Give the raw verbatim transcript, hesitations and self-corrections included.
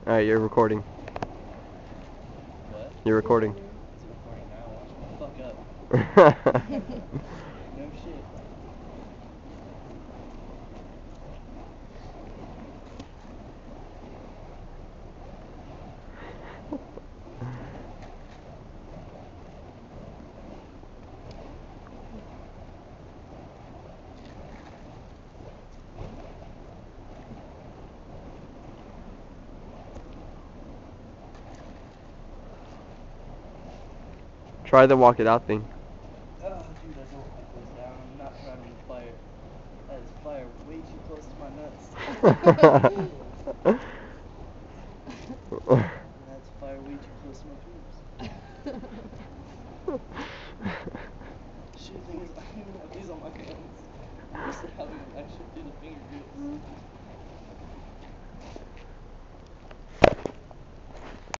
Alright, you're recording. What? You're recording. It's recording now. Watch me fuck up. No shit. Try the walk it out thing. Oh, dude, I don't like this down. I'm not trying to fire. That is fire way too close to my nuts. That's fire way too close to my pubes. Shit, the thing is, I don't even have these on my hands. I'm used to having them actually through the fingertips.